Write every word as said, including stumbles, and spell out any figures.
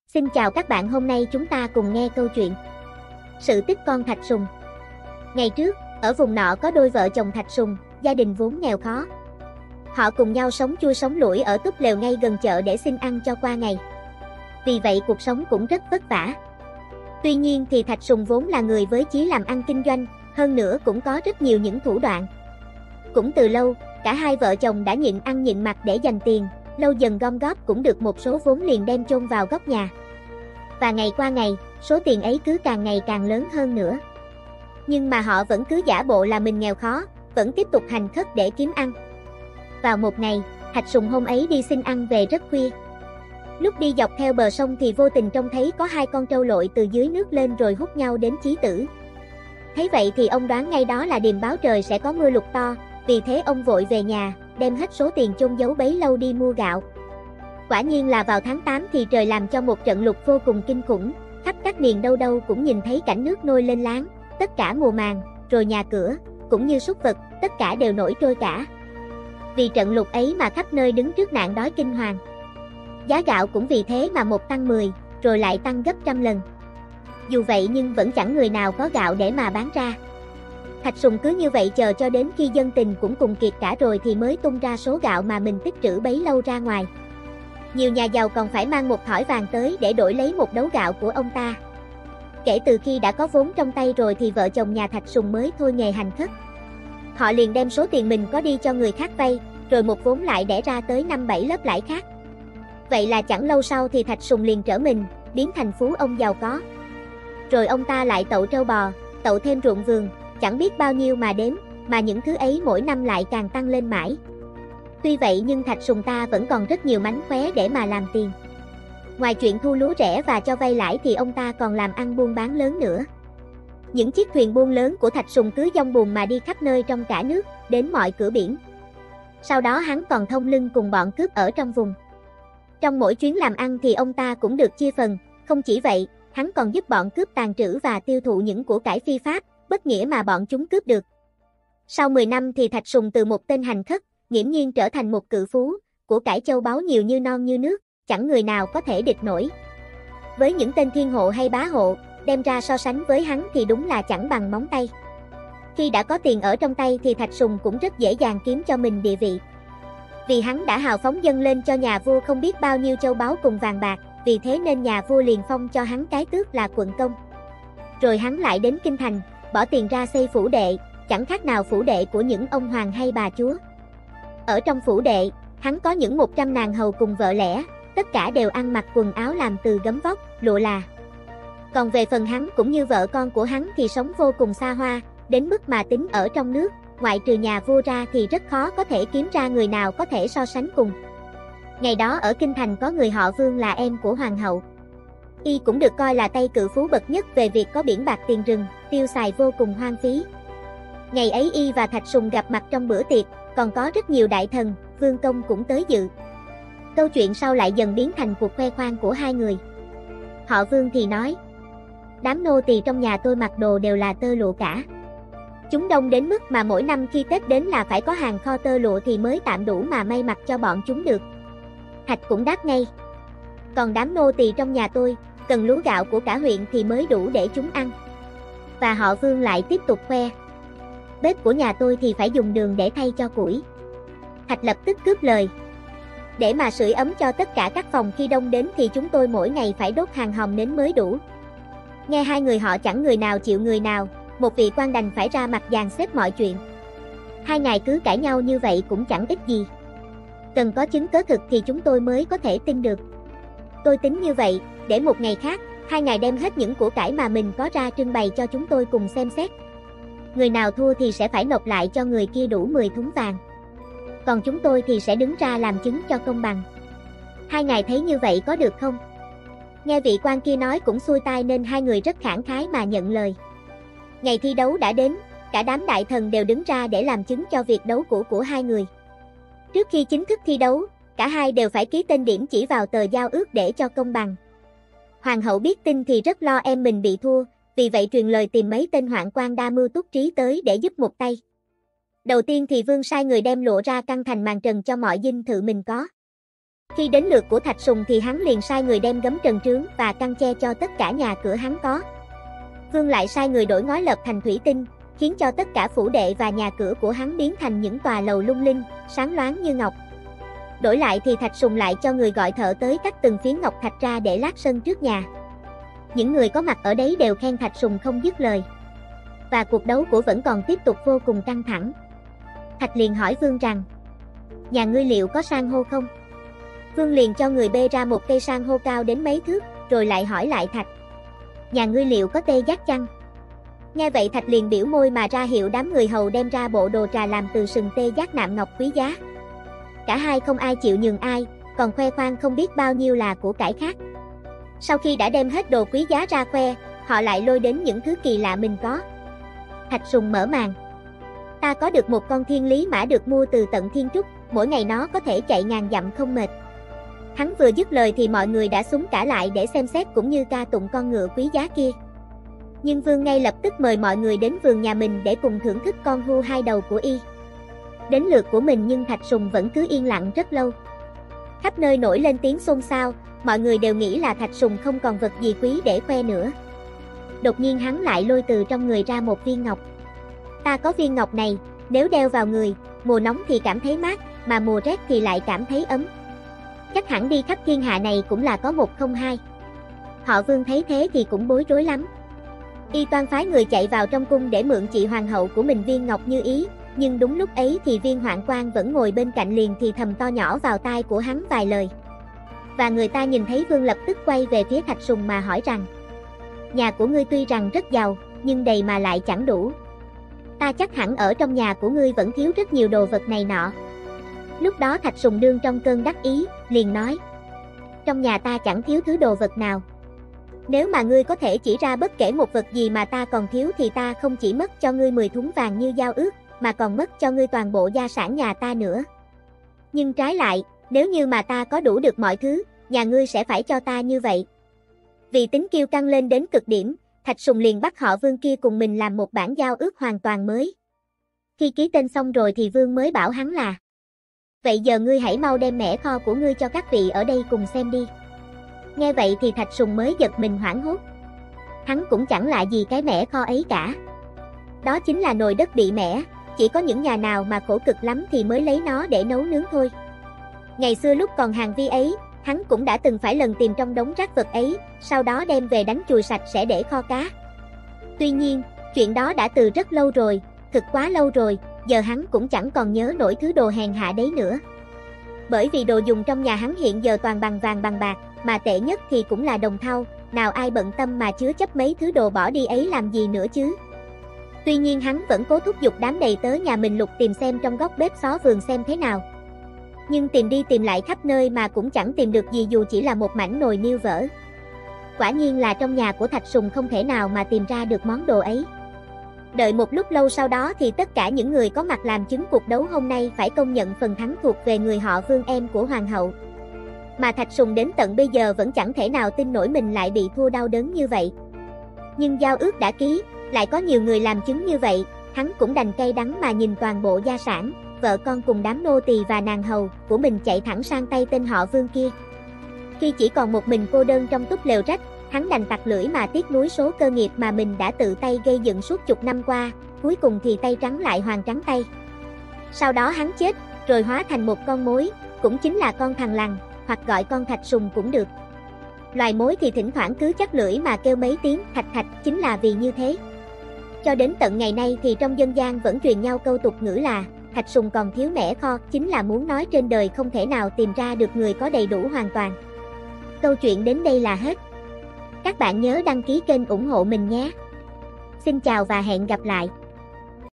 Xin chào các bạn, hôm nay chúng ta cùng nghe câu chuyện Sự tích con thạch sùng. Ngày trước, ở vùng nọ có đôi vợ chồng thạch sùng, gia đình vốn nghèo khó. Họ cùng nhau sống chui sống lủi ở túp lều ngay gần chợ để xin ăn cho qua ngày. Vì vậy cuộc sống cũng rất vất vả. Tuy nhiên thì thạch sùng vốn là người với chí làm ăn kinh doanh, hơn nữa cũng có rất nhiều những thủ đoạn. Cũng từ lâu, cả hai vợ chồng đã nhịn ăn nhịn mặc để dành tiền, lâu dần gom góp cũng được một số vốn liền đem chôn vào góc nhà. Và ngày qua ngày, số tiền ấy cứ càng ngày càng lớn hơn nữa. Nhưng mà họ vẫn cứ giả bộ là mình nghèo khó, vẫn tiếp tục hành khất để kiếm ăn. Vào một ngày, thạch sùng hôm ấy đi xin ăn về rất khuya. Lúc đi dọc theo bờ sông thì vô tình trông thấy có hai con trâu lội từ dưới nước lên rồi hút nhau đến chí tử. Thấy vậy thì ông đoán ngay đó là điềm báo trời sẽ có mưa lụt to, vì thế ông vội về nhà, đem hết số tiền chôn giấu bấy lâu đi mua gạo. Quả nhiên là vào tháng tám thì trời làm cho một trận lụt vô cùng kinh khủng, khắp các miền đâu đâu cũng nhìn thấy cảnh nước nôi lên láng, tất cả mùa màng, rồi nhà cửa, cũng như súc vật, tất cả đều nổi trôi cả. Vì trận lụt ấy mà khắp nơi đứng trước nạn đói kinh hoàng. Giá gạo cũng vì thế mà một tăng mười, rồi lại tăng gấp trăm lần. Dù vậy nhưng vẫn chẳng người nào có gạo để mà bán ra. Thạch sùng cứ như vậy chờ cho đến khi dân tình cũng cùng kiệt cả rồi thì mới tung ra số gạo mà mình tích trữ bấy lâu ra ngoài. Nhiều nhà giàu còn phải mang một thỏi vàng tới để đổi lấy một đấu gạo của ông ta. Kể từ khi đã có vốn trong tay rồi thì vợ chồng nhà thạch sùng mới thôi nghề hành khất. Họ liền đem số tiền mình có đi cho người khác vay, rồi một vốn lại đẻ ra tới năm bảy lớp lãi khác. Vậy là chẳng lâu sau thì thạch sùng liền trở mình, biến thành phú ông giàu có. Rồi ông ta lại tậu trâu bò, tậu thêm ruộng vườn, chẳng biết bao nhiêu mà đếm, mà những thứ ấy mỗi năm lại càng tăng lên mãi. Tuy vậy nhưng thạch sùng ta vẫn còn rất nhiều mánh khóe để mà làm tiền. Ngoài chuyện thu lúa rẻ và cho vay lãi thì ông ta còn làm ăn buôn bán lớn nữa. Những chiếc thuyền buôn lớn của thạch sùng cứ dong buồm mà đi khắp nơi trong cả nước, đến mọi cửa biển. Sau đó hắn còn thông lưng cùng bọn cướp ở trong vùng. Trong mỗi chuyến làm ăn thì ông ta cũng được chia phần, không chỉ vậy, hắn còn giúp bọn cướp tàn trữ và tiêu thụ những của cải phi pháp, bất nghĩa mà bọn chúng cướp được. Sau mười năm thì thạch sùng từ một tên hành khất, nghiễm nhiên trở thành một cự phú, của cải châu báu nhiều như non như nước, chẳng người nào có thể địch nổi. Với những tên thiên hộ hay bá hộ, đem ra so sánh với hắn thì đúng là chẳng bằng móng tay. Khi đã có tiền ở trong tay thì thạch sùng cũng rất dễ dàng kiếm cho mình địa vị. Vì hắn đã hào phóng dâng lên cho nhà vua không biết bao nhiêu châu báu cùng vàng bạc, vì thế nên nhà vua liền phong cho hắn cái tước là quận công. Rồi hắn lại đến kinh thành, bỏ tiền ra xây phủ đệ, chẳng khác nào phủ đệ của những ông hoàng hay bà chúa. Ở trong phủ đệ, hắn có những một trăm nàng hầu cùng vợ lẽ, tất cả đều ăn mặc quần áo làm từ gấm vóc, lụa là. Còn về phần hắn cũng như vợ con của hắn thì sống vô cùng xa hoa, đến mức mà tính ở trong nước, ngoại trừ nhà vua ra thì rất khó có thể kiếm ra người nào có thể so sánh cùng. Ngày đó ở kinh thành có người họ Vương là em của hoàng hậu. Y cũng được coi là tay cự phú bậc nhất về việc có biển bạc tiền rừng, tiêu xài vô cùng hoang phí. Ngày ấy Y và thạch sùng gặp mặt trong bữa tiệc, còn có rất nhiều đại thần, vương công cũng tới dự. Câu chuyện sau lại dần biến thành cuộc khoe khoang của hai người. Họ Vương thì nói: đám nô tỳ trong nhà tôi mặc đồ đều là tơ lụa cả. Chúng đông đến mức mà mỗi năm khi Tết đến là phải có hàng kho tơ lụa thì mới tạm đủ mà may mặc cho bọn chúng được. Thạch cũng đáp ngay: còn đám nô tỳ trong nhà tôi, cần lúa gạo của cả huyện thì mới đủ để chúng ăn. Và họ Vương lại tiếp tục khoe: bếp của nhà tôi thì phải dùng đường để thay cho củi. Thạch lập tức cướp lời: để mà sưởi ấm cho tất cả các phòng khi đông đến thì chúng tôi mỗi ngày phải đốt hàng hòm nến mới đủ. Nghe hai người họ chẳng người nào chịu người nào, một vị quan đành phải ra mặt dàn xếp mọi chuyện. Hai ngày cứ cãi nhau như vậy cũng chẳng ích gì. Cần có chứng cớ thực thì chúng tôi mới có thể tin được. Tôi tính như vậy, để một ngày khác, hai ngài đem hết những của cải mà mình có ra trưng bày cho chúng tôi cùng xem xét. Người nào thua thì sẽ phải nộp lại cho người kia đủ mười thúng vàng. Còn chúng tôi thì sẽ đứng ra làm chứng cho công bằng. Hai ngài thấy như vậy có được không? Nghe vị quan kia nói cũng xuôi tai nên hai người rất khẳng khái mà nhận lời. Ngày thi đấu đã đến, cả đám đại thần đều đứng ra để làm chứng cho việc đấu của của hai người. Trước khi chính thức thi đấu, cả hai đều phải ký tên điểm chỉ vào tờ giao ước để cho công bằng. Hoàng hậu biết tin thì rất lo em mình bị thua, vì vậy truyền lời tìm mấy tên hoạn quan đa mưu túc trí tới để giúp một tay. Đầu tiên thì Vương sai người đem lụa ra căng thành màn trần cho mọi dinh thự mình có. Khi đến lượt của Thạch Sùng thì hắn liền sai người đem gấm trần trướng và căn che cho tất cả nhà cửa hắn có. Vương lại sai người đổi ngói lợp thành thủy tinh, khiến cho tất cả phủ đệ và nhà cửa của hắn biến thành những tòa lầu lung linh, sáng loáng như ngọc. Đổi lại thì Thạch Sùng lại cho người gọi thợ tới cắt từng phiến ngọc thạch ra để lát sân trước nhà. Những người có mặt ở đấy đều khen Thạch Sùng không dứt lời. Và cuộc đấu của vẫn còn tiếp tục vô cùng căng thẳng. Thạch liền hỏi Vương rằng: nhà ngươi liệu có san hô không? Vương liền cho người bê ra một cây san hô cao đến mấy thước, rồi lại hỏi lại Thạch: nhà ngươi liệu có tê giác chăng? Nghe vậy Thạch liền biểu môi mà ra hiệu đám người hầu đem ra bộ đồ trà làm từ sừng tê giác nạm ngọc quý giá. Cả hai không ai chịu nhường ai, còn khoe khoang không biết bao nhiêu là của cải khác. Sau khi đã đem hết đồ quý giá ra khoe, họ lại lôi đến những thứ kỳ lạ mình có. Thạch Sùng mở màn: ta có được một con thiên lý mã được mua từ tận Thiên Trúc, mỗi ngày nó có thể chạy ngàn dặm không mệt. Hắn vừa dứt lời thì mọi người đã xúm cả lại để xem xét cũng như ca tụng con ngựa quý giá kia. Nhưng Vương ngay lập tức mời mọi người đến vườn nhà mình để cùng thưởng thức con hươu hai đầu của y. Đến lượt của mình nhưng Thạch Sùng vẫn cứ yên lặng rất lâu. Khắp nơi nổi lên tiếng xôn xao, mọi người đều nghĩ là Thạch Sùng không còn vật gì quý để khoe nữa. Đột nhiên hắn lại lôi từ trong người ra một viên ngọc. Ta có viên ngọc này, nếu đeo vào người, mùa nóng thì cảm thấy mát, mà mùa rét thì lại cảm thấy ấm. Chắc hẳn đi khắp thiên hạ này cũng là có một không hai. Họ Vương thấy thế thì cũng bối rối lắm. Y toan phái người chạy vào trong cung để mượn chị hoàng hậu của mình viên ngọc như ý, nhưng đúng lúc ấy thì viên hoạn quan vẫn ngồi bên cạnh liền thì thầm to nhỏ vào tai của hắn vài lời. Và người ta nhìn thấy Vương lập tức quay về phía Thạch Sùng mà hỏi rằng: nhà của ngươi tuy rằng rất giàu, nhưng đầy mà lại chẳng đủ. Ta chắc hẳn ở trong nhà của ngươi vẫn thiếu rất nhiều đồ vật này nọ. Lúc đó Thạch Sùng đương trong cơn đắc ý, liền nói: trong nhà ta chẳng thiếu thứ đồ vật nào. Nếu mà ngươi có thể chỉ ra bất kể một vật gì mà ta còn thiếu thì ta không chỉ mất cho ngươi mười thúng vàng như giao ước, mà còn mất cho ngươi toàn bộ gia sản nhà ta nữa. Nhưng trái lại, nếu như mà ta có đủ được mọi thứ, nhà ngươi sẽ phải cho ta như vậy. Vì tính kiêu căng lên đến cực điểm, Thạch Sùng liền bắt họ Vương kia cùng mình làm một bản giao ước hoàn toàn mới. Khi ký tên xong rồi thì Vương mới bảo hắn là: vậy giờ ngươi hãy mau đem mẻ kho của ngươi cho các vị ở đây cùng xem đi. Nghe vậy thì Thạch Sùng mới giật mình hoảng hốt. Hắn cũng chẳng lạ gì cái mẻ kho ấy cả. Đó chính là nồi đất bị mẻ, chỉ có những nhà nào mà khổ cực lắm thì mới lấy nó để nấu nướng thôi. Ngày xưa lúc còn hàng vi ấy, hắn cũng đã từng phải lần tìm trong đống rác vật ấy, sau đó đem về đánh chùi sạch sẽ để kho cá. Tuy nhiên, chuyện đó đã từ rất lâu rồi, thực quá lâu rồi, giờ hắn cũng chẳng còn nhớ nổi thứ đồ hèn hạ đấy nữa. Bởi vì đồ dùng trong nhà hắn hiện giờ toàn bằng vàng bằng bạc, mà tệ nhất thì cũng là đồng thau, nào ai bận tâm mà chứa chấp mấy thứ đồ bỏ đi ấy làm gì nữa chứ. Tuy nhiên hắn vẫn cố thúc giục đám đầy tớ nhà mình lục tìm xem trong góc bếp xó vườn xem thế nào. Nhưng tìm đi tìm lại khắp nơi mà cũng chẳng tìm được gì dù chỉ là một mảnh nồi niêu vỡ. Quả nhiên là trong nhà của Thạch Sùng không thể nào mà tìm ra được món đồ ấy. Đợi một lúc lâu sau đó thì tất cả những người có mặt làm chứng cuộc đấu hôm nay phải công nhận phần thắng thuộc về người họ Vương em của hoàng hậu. Mà Thạch Sùng đến tận bây giờ vẫn chẳng thể nào tin nổi mình lại bị thua đau đớn như vậy. Nhưng giao ước đã ký, lại có nhiều người làm chứng như vậy, hắn cũng đành cay đắng mà nhìn toàn bộ gia sản, vợ con cùng đám nô tỳ và nàng hầu của mình chạy thẳng sang tay tên họ Vương kia. Khi chỉ còn một mình cô đơn trong túp lều rách, hắn đành tặc lưỡi mà tiếc nuối số cơ nghiệp mà mình đã tự tay gây dựng suốt chục năm qua, cuối cùng thì tay trắng lại hoàn trắng tay. Sau đó hắn chết, rồi hóa thành một con mối, cũng chính là con thằn lằn, hoặc gọi con Thạch Sùng cũng được. Loài mối thì thỉnh thoảng cứ chắc lưỡi mà kêu mấy tiếng thạch thạch chính là vì như thế. Cho đến tận ngày nay thì trong dân gian vẫn truyền nhau câu tục ngữ là Thạch Sùng còn thiếu mẻ kho, chính là muốn nói trên đời không thể nào tìm ra được người có đầy đủ hoàn toàn. Câu chuyện đến đây là hết. Các bạn nhớ đăng ký kênh ủng hộ mình nhé. Xin chào và hẹn gặp lại.